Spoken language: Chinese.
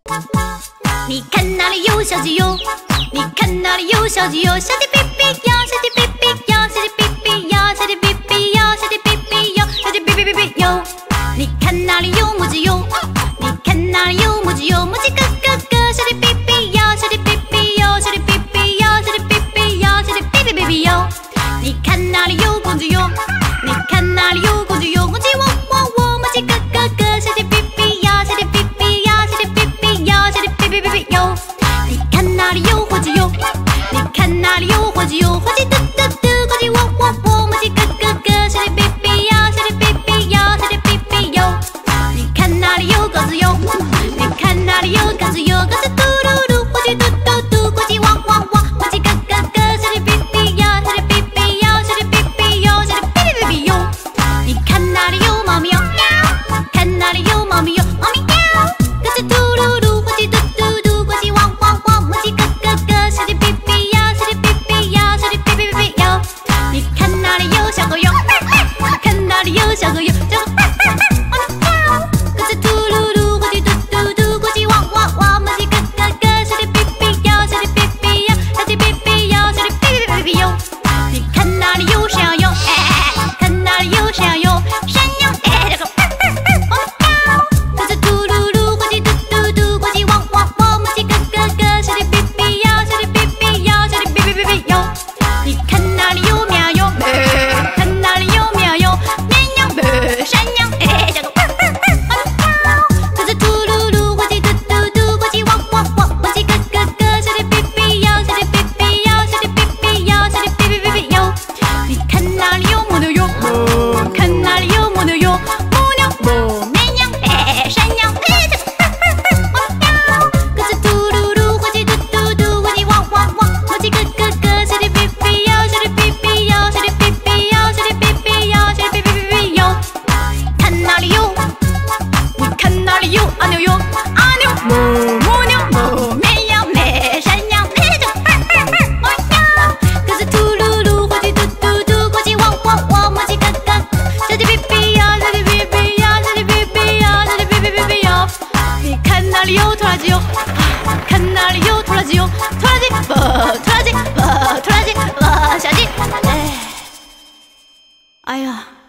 你看那里有小鸡哟，你看那里有小鸡哟，小鸡哔哔呀，小鸡哔哔呀，小鸡哔哔呀，小鸡哔哔呀，小鸡哔哔呀，小鸡哔哔哔哔哟。你看那里有母鸡哟，你看那里有母鸡哟，母鸡咯咯咯，小鸡哔哔呀，小鸡哔哔呀，小鸡哔哔呀，小鸡哔哔呀，小鸡哔哔哔哔哟。你看那里有公鸡哟，你看那里有公鸡哟，公鸡喔喔喔，母鸡咯咯咯，小鸡哔哔呀，小鸡哔哔呀，小鸡哔哔呀，小鸡哔哔哔哔哟。你看那里有火鸡哟，你看那里有火鸡哟，火鸡嘟嘟嘟，公鸡喔喔喔，母鸡咯咯咯，小鸡哔哔呀，小鸡哔哔呀，小鸡哔哔哟。你看那里有鸽子哟，你看那里有鸽子哟，鸽子嘟噜噜，火鸡嘟嘟嘟，公鸡汪汪汪，母鸡咯咯咯，小鸡哔哔呀，小鸡哔哔呀，小鸡哔哔哟，小鸡哔哔哔哔哟。你看那里有猫咪哟，看那里有猫咪哟，猫咪喵，鸽子嘟噜噜，火鸡嘟嘟嘟，公鸡汪汪汪，母鸡咯咯咯，小鸡哔哔呀，小鸡哔哔呀，小鸡哔哔哔哔哟。你看那里有小狗哟，看那里有小狗哟，小狗猫咪喵，鸽子嘟噜噜，火鸡嘟嘟嘟，公鸡汪汪汪，母鸡咯咯咯，小鸡哔哔呀，小鸡哔哔呀，小鸡哔哔呀，小鸡哔哔哔哔哟。你看那里有山羊哟，看那里有山羊哟，山羊这个猫咪喵，鸽子嘟噜噜，火鸡嘟嘟嘟，公鸡汪汪汪，母鸡咯咯咯，小鸡哔哔呀，小鸡哔哔呀，小鸡哔哔哔哔哟。你看那里有绵羊哟，看那里有绵羊哟，绵羊山羊这个猫咪喵，鸽子嘟噜噜，火鸡嘟嘟嘟，公鸡汪汪汪，母鸡咯咯咯，小鸡哔哔呀，小鸡哔哔呀，小鸡哔哔呀，小鸡哔哔哔哔哟。你看那里有母牛哟，看那里有母牛哟，母牛绵羊山羊这个猫咪喵，鸽子嘟噜噜，火鸡嘟嘟嘟，公鸡汪汪汪，母鸡咯咯咯，小鸡哔哔呀，小鸡哔哔呀，小鸡哔哔呀，小鸡哔哔呀，小鸡哔哔哔哔哟。看那里有，你看那里有阿牛哟，阿牛母牛绵羊山羊这个猫咪喵，鸽子嘟噜噜，火鸡嘟嘟嘟，公鸡汪汪汪，母鸡咯咯，小鸡哔哔呀，小鸡哔哔呀，小鸡哔哔呀，小鸡哔哔哔哔哟。你看那里有拖拉机哟，看那里有拖拉机哟，拖拉机拖拉机拖拉机小鸡哎呀。